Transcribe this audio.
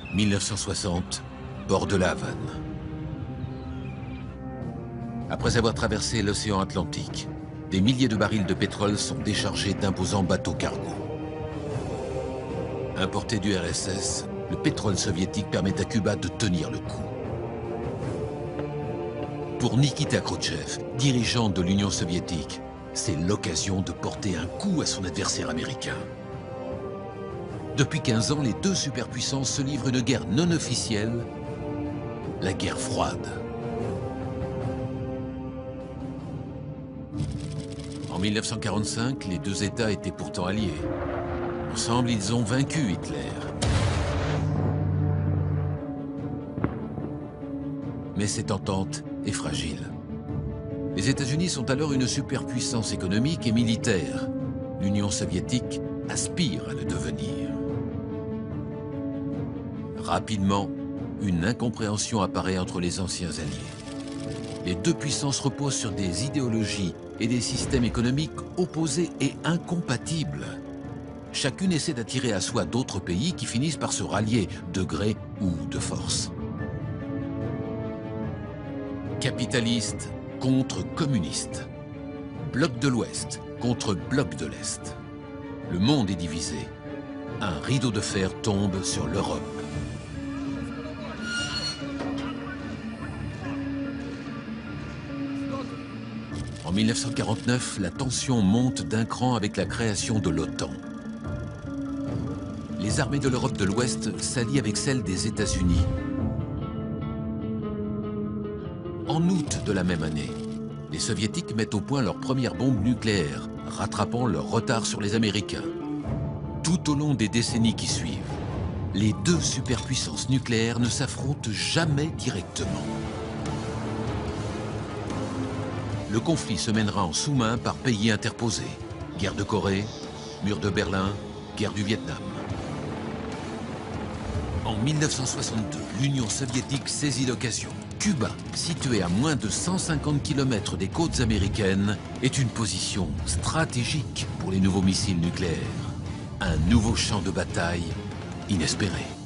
1960, port de La Havane. Après avoir traversé l'océan Atlantique, des milliers de barils de pétrole sont déchargés d'imposants bateaux cargo. Importé du RSS, le pétrole soviétique permet à Cuba de tenir le coup. Pour Nikita Khrouchtchev, dirigeant de l'Union soviétique, c'est l'occasion de porter un coup à son adversaire américain. Depuis 15 ans, les deux superpuissances se livrent une guerre non officielle, la guerre froide. En 1945, les deux États étaient pourtant alliés. Ensemble, ils ont vaincu Hitler. Mais cette entente est fragile. Les États-Unis sont alors une superpuissance économique et militaire. L'Union soviétique aspire à le devenir. Rapidement, une incompréhension apparaît entre les anciens alliés. Les deux puissances reposent sur des idéologies et des systèmes économiques opposés et incompatibles. Chacune essaie d'attirer à soi d'autres pays qui finissent par se rallier de gré ou de force. Capitalistes contre communistes. Bloc de l'Ouest contre bloc de l'Est. Le monde est divisé. Un rideau de fer tombe sur l'Europe. En 1949, la tension monte d'un cran avec la création de l'OTAN. Les armées de l'Europe de l'Ouest s'allient avec celles des États-Unis. En août de la même année, les Soviétiques mettent au point leur première bombe nucléaire, rattrapant leur retard sur les Américains. Tout au long des décennies qui suivent, les deux superpuissances nucléaires ne s'affrontent jamais directement. Le conflit se mènera en sous-main par pays interposés. Guerre de Corée, mur de Berlin, guerre du Vietnam. En 1962, l'Union soviétique saisit l'occasion. Cuba, situé à moins de 150 km des côtes américaines, est une position stratégique pour les nouveaux missiles nucléaires. Un nouveau champ de bataille inespéré.